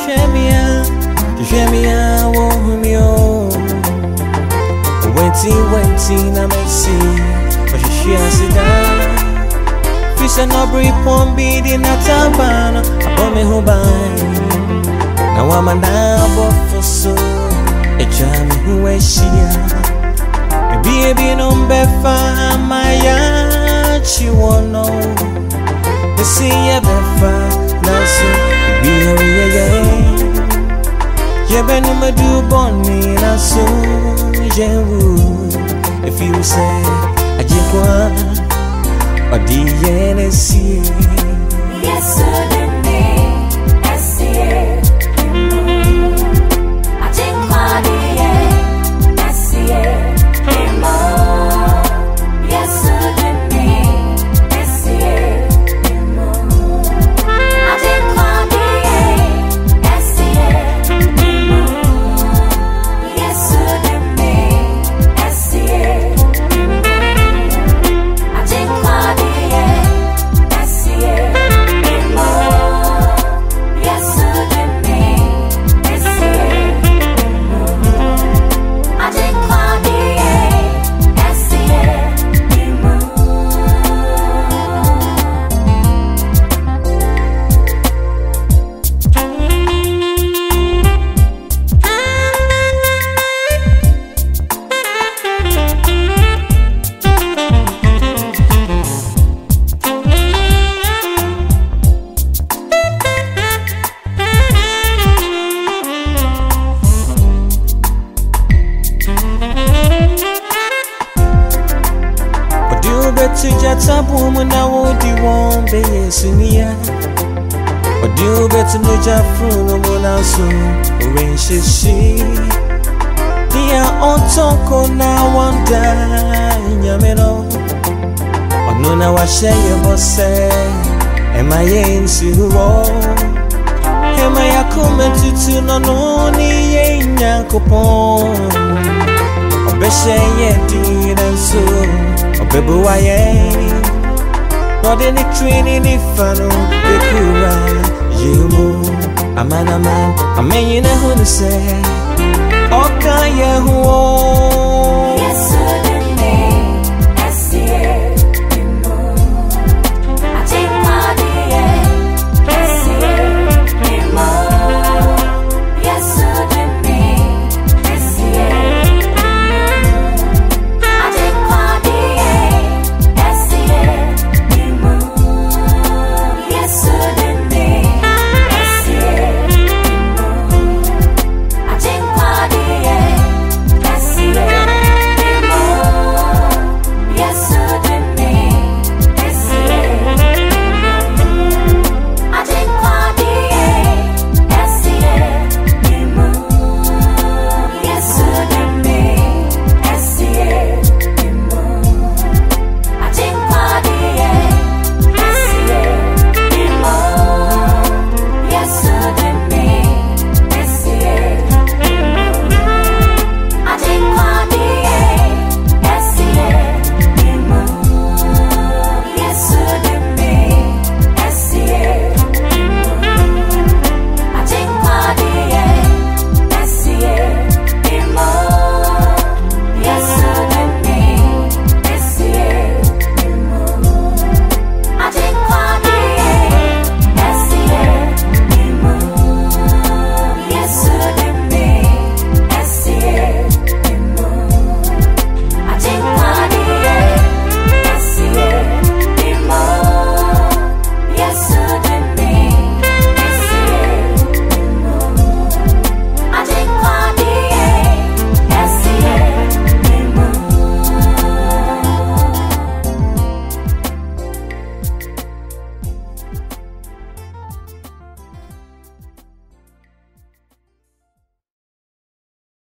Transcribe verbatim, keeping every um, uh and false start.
Shemia, Shemia, Wohumio. Wenty, Wenty, na Messi, but she has it down. Fish and Aubrey Pombi, the Natabana, upon me who buy. Now I'm a nabo for so, a charm who is she. Baby, no befa, my yacht, she won't know. The sea, a befa, now so be here, yeah. Yeah, ben, you may do bonnie, now so, yeah, if you say, I just want, or the N S C. Yes, sir. To Jata woman, I won't do one be Sunia. But you better know Jafru, no one else, or she. Dear on Tonko now one day, Yamino. Or no, now I share your boss, am I in Suro? Am I a comment to no only in Yankopon? Or Besha yet, and so. Baby, why not any training if I don't be you move. A man, a man, a man, you know who to say. Okay, yeah, who